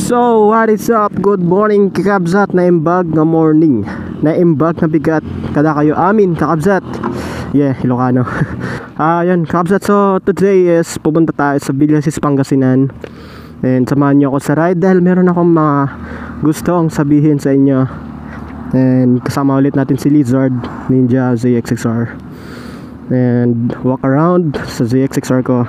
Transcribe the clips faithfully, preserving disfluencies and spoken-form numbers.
So, what is up? Good morning, kakabsat. Naimbag na morning. Naimbag na bigat. Kada kayo amin, kakabsat. Yeah, Ilocano. Ah, yan, kakabsat. So, today is pupunta tayo sa Villasis, Pangasinan. And samahan niyo ako sa ride dahil meron akong mga gustong sabihin sa inyo. And kasama ulit natin si Lizard Ninja Z X X R. And walk around sa Z X X R ko.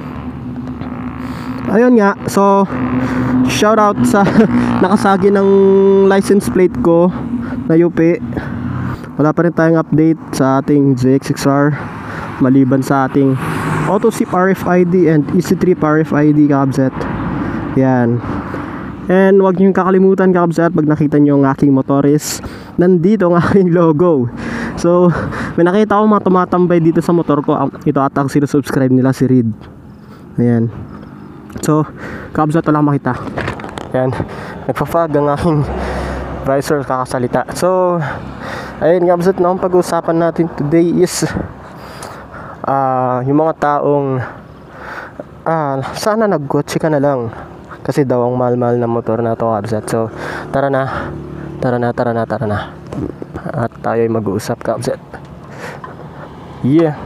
Ayun nga, so shout out sa nakasagi ng license plate ko na U P. Wala pa rin tayong update sa ating Z X X R maliban sa ating auto sip R F I D and E C trip R F I D, kakabsat. Yan. And huwag niyong kakalimutan, kakabsat, pag nakita niyo ang aking motoris, nandito ang aking logo. So may nakita ko mga tumatambay dito sa motor ko. Ito ata ang sinusubscribe nila, si Reed. Ayan. So, kakabsat, wala makita. Ayan, nagpa-fog ang aking visor kakasalita. So, ayun, kakabsat, na ang pag-uusapan natin today is uh, yung mga taong uh, sana nag-kotse ka na lang kasi daw ang mahal-mahal na motor na to, kakabsat. So, tara na, tara na, tara na, tara na. At tayo'y mag-uusap, kakabsat. Yeah.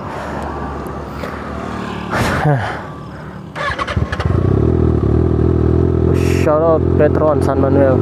Shout out Petron, San Manuel.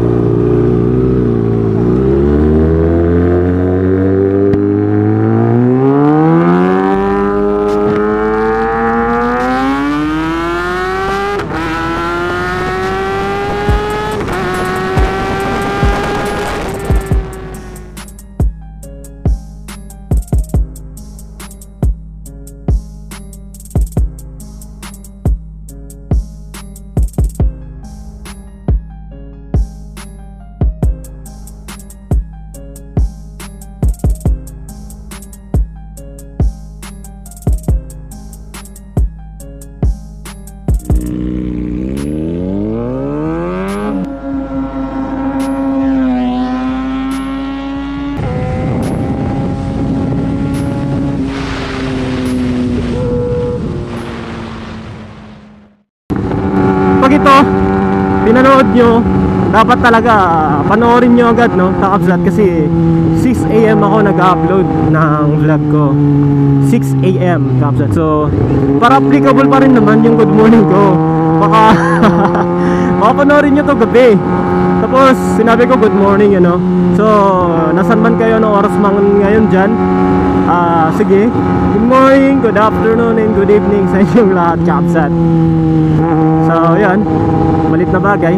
Pag ito pinanood nyo, dapat talaga panoorin nyo agad, no, kakabsat, kasi six A M ako nag-upload ng vlog ko. Six A M, kakabsat. So para applicable pa rin naman yung good morning ko. Baka baka panoorin nyo to gabi, tapos sinabi ko good morning, you know. So nasan man kayo ng oras man ngayon dyan, ah, uh, sige, good morning, good afternoon, and good evening sa inyong lahat, kakabsat. So yan, malit na bagay.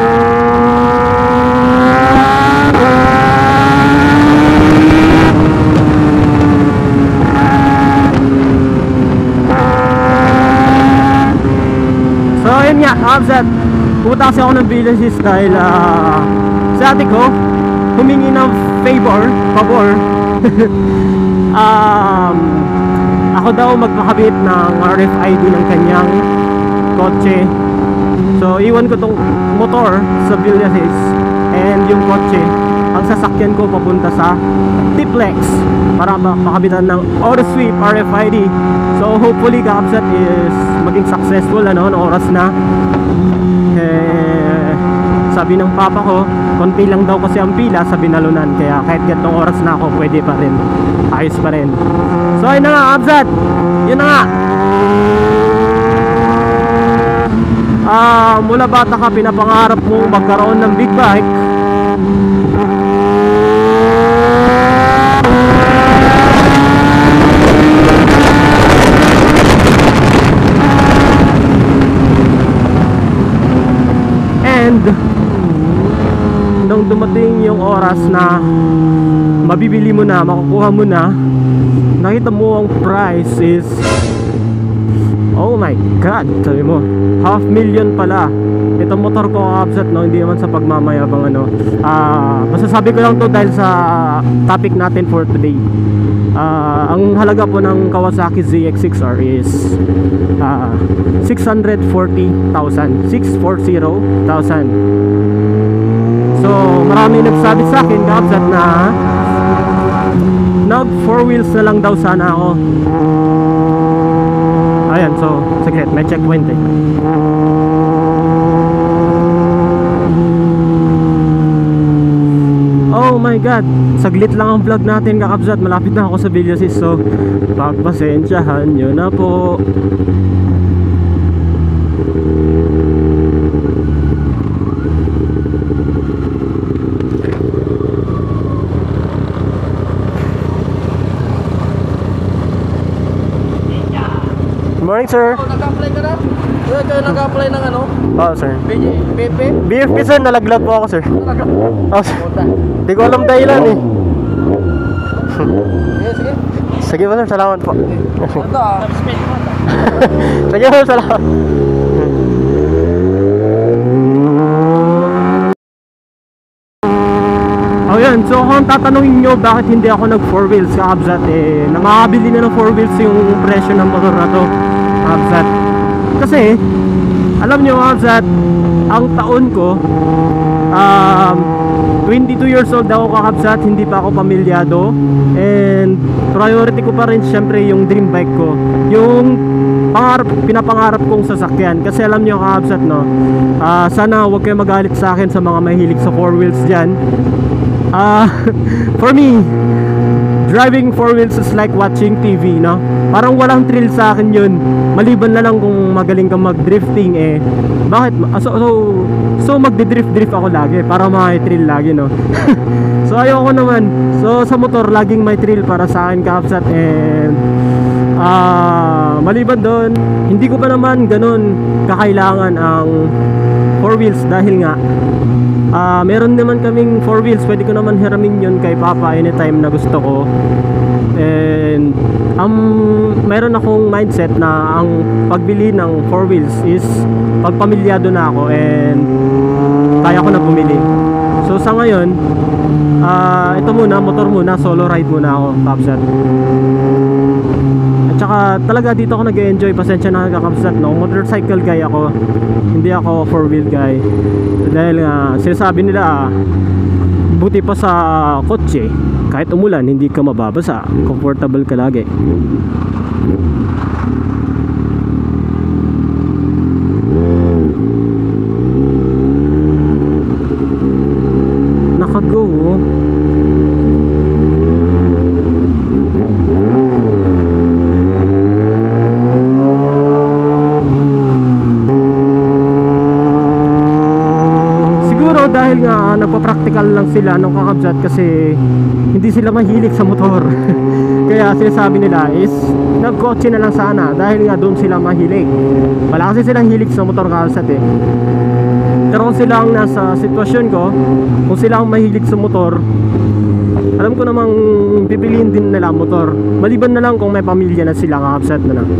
So yun nga, kakabsat, pupunta kasi ako ng Villasis dahil uh, si ate ko humingi ng favor, favor um, ako daw magpakabit ng R F I D ng kanyang kotse. So iwan ko tong motor sa Villasis and yung kotse, ang sasakyan ko papunta sa Tiplex para makabitan ng auto sweep R F I D. So hopefully, kakabsat, is maging successful, ano, ng oras na. Eh, sabi ng papa ko, konti lang daw kasi ang pila sa binalunan, kaya kahit ganitong oras na ako, pwede pa rin, ayos pa rin. So ayun na nga, kakabsat, yun na nga. Ah, uh, mula bata ka, pinapangarap mo magkaroon ng big bike. And nung dumating yung oras na mabibili mo na, makukuha mo na, nakita mo ang price is, oh my god, sabi mo, half million pala. Itong motor ko, kakabsat, no, hindi naman sa pagmamayabang, ano. Ah, uh, masasabi ko lang to dahil sa topic natin for today. Uh, ang halaga po ng Kawasaki Z X X R is uh, six hundred forty thousand, six hundred forty thousand. So marami nagsabi sa akin, kakabsat, na nag four wheels na lang daw sana ako. Ayan, so, sige, may checkpoint eh. my god, saglit lang ang vlog natin kakabsat. Malapit na ako sa Villasis, so pagpasensyahan nyo na po. Morning, sir. Oh, nag-apply ka na? Kaya kayo nag-apply ng ano? Oo, sir. P P? B F P, sir. Nalaglag po ako, sir. Nalaglag? Oo, sir. Di ko alam dahilan eh. Sige, sige. Sige po, sir. Salamat po. Ito ah. Sige po, salamat. Oh yan, so kung tatanungin nyo bakit hindi ako nag four wheels kakabsat, eh nakakabili na ng four wheels yung presyo ng motor na to kakabsat. Kasi alam nyo kakabsat, ang taon ko um, twenty-two years old ako kakabsat, hindi pa ako pamilyado. And priority ko pa rin syempre yung dream bike ko, yung pangarap, pinapangarap kong sasakyan. Kasi alam nyo kakabsat, no, uh, sana huwag kayo magalit sa akin sa mga mahilig sa four wheels dyan. Uh, for me, driving four wheels is like watching T V, no? Parang walang thrill sa akin yun. Maliban na lang kung magaling kang mag-drifting, eh bakit? So, so, so magdi-drift-drift ako lagi para may thrill lagi, no? So ayoko naman. So sa motor, laging may thrill para sa akin kakabsat. And uh, maliban doon, hindi ko pa naman ganun kakailangan ang four wheels dahil nga Uh, meron naman kaming four wheels, pwede ko naman hiramin yun kay Papa anytime na gusto ko. And um, meron akong mindset na ang pagbili ng four wheels is pagpamilyado na ako and kaya ko na bumili. So sa ngayon, uh, ito muna, motor muna, solo ride muna ako kakabsat. At saka talaga dito ako nag-enjoy. Pasensya na kakabsat, no? Motorcycle guy ako, hindi ako four wheel guy. Dahil nga uh, sinasabi nila, uh, buti pa sa kotse, kahit umulan hindi ka mababasa, comfortable ka lagi. Nakago oh. Dahil nga uh, nagpa-practical lang sila nung kakabsat kasi hindi sila mahilig sa motor. Kaya sinasabi nila is nagkotse na lang sana dahil nga doon sila mahilig. Wala kasi silang hilig sa motor kakabsat eh. Pero kung sila ang nasa sitwasyon ko, kung sila ang mahilig sa motor, alam ko namang bibiliin din nila motor. Maliban na lang kung may pamilya na sila kakabsat na lang.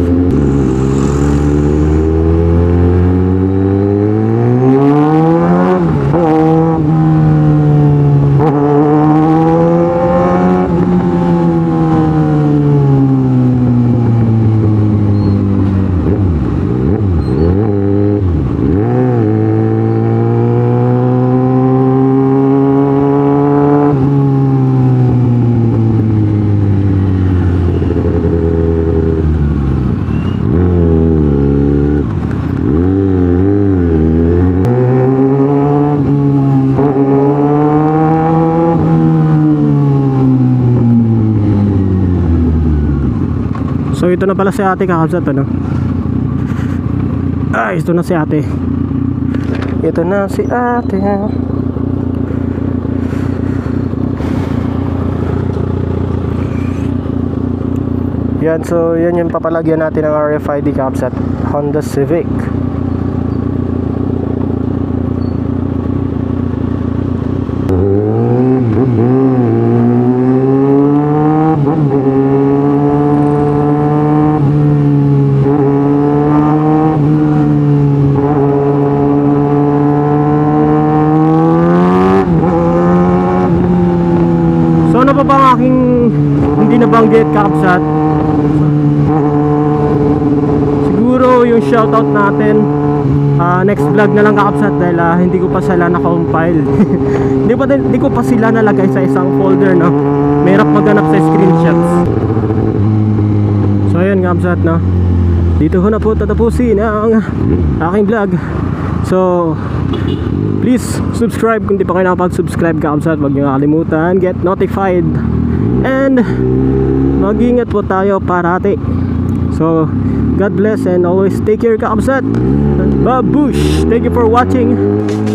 So ito na pala si ate kakabsat, ano? Ay, ito na si ate. Ito na si ate. Yan, so yan yung papalagyan natin ng R F I D kakabsat, Honda Civic. Nabanggit kakabsat, siguro yung shoutout natin uh, next vlog na lang kakabsat dahil uh, hindi ko pa sila na-compile. hindi, pa, hindi ko pa sila nalagay sa isang folder, no? Mahirap maghanap sa screenshots. So ayun kakabsat, no? Dito ko na po tatapusin ang aking vlog. So please subscribe kung di pa kayo nakapag-subscribe, kakabsat. Huwag nyo nakalimutan, get notified. And mag-ingat po tayo parati. So God bless and always take care, kakabsat. Babush! Thank you for watching.